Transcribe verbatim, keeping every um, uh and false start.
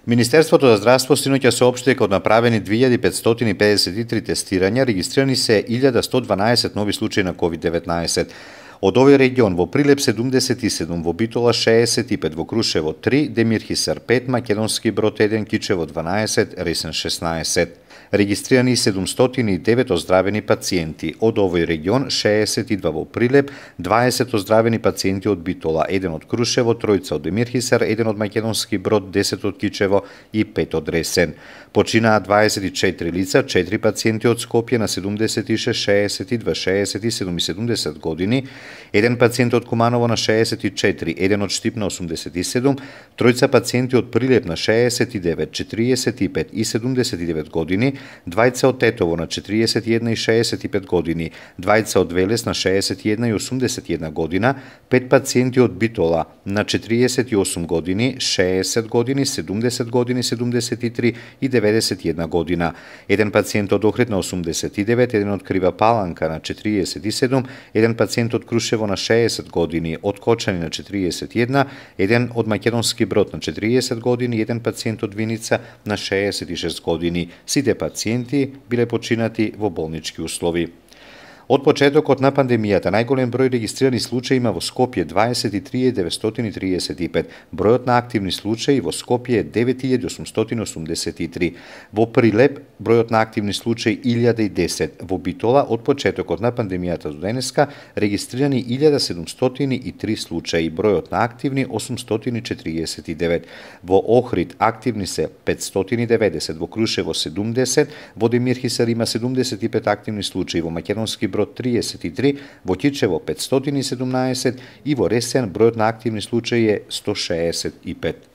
Министерството за здравство синоќа соопшти дека од направени две илјади петстотини педесет и три тестирања регистрирани се илјада сто дванаесет нови случаи на ковид деветнаесет. Од овој регион во Прилеп седумдесет и седум, во Битола шеесет и пет, во Крушево три, Демирхисар пет, Македонски Брод еден, Кичево дванаесет, Ресен шеснаесет. Регистрирани седумстотини и девет оздравени пациенти. Од овој регион шеесет и два во Прилеп, дваесет оздравени пациенти од Битола, еден од Крушево, тројца од Демирхисар, еден од Македонски Брод, десет од Кичево и пет од Ресен. Починаа дваесет и четири лица, четири пациенти од Скопје на седумдесет и шест, шеесет и два, шеесет и седум и седумдесет години, еден пациент од Куманово на шеесет и четири, еден од Штип на осумдесет и седум, тројца пациенти од Прилеп на шеесет и девет, четириесет и пет и седумдесет и девет години, двајца од Тетово на четириесет и една и шеесет и пет години, двајца од Велес на шеесет и една и осумдесет и една година, пет пациенти од Битола на четириесет и осум години, шеесет години, седумдесет години, седумдесет и три и деветдесет и една година, еден пациент од Охрид на осумдесет и девет, еден од Крива Паланка на четириесет и седум, еден пациент од Крушево на шеесет години, од Кочани на четириесет и една, еден од Македонски Брод на четириесет години, еден пациент од Виница на шеесет и шест години. Сите пациенти биле починати во болнички услови. Од почетокот на пандемијата најголем број регистрирани случаи има во Скопје дваесет и три илјади деветстотини триесет и пет, бројот на активни случаи во Скопје е девет илјади осумстотини осумдесет и три, во Прилеп бројот на активни случаи илјада и десет, во Битола од почетокот на пандемијата до денеска регистрирани илјада седумстотини и три случаи, бројот на активни осумстотини четириесет и девет, во Охрид активни се петстотини и деветдесет, во Крушево седумдесет, во Демирхисар има седумдесет и пет активни случаи, во Македонски Брод триесет и три, во Кичево петстотини и седумнаесет и во Ресен бројот на активни случаи е сто шеесет и пет.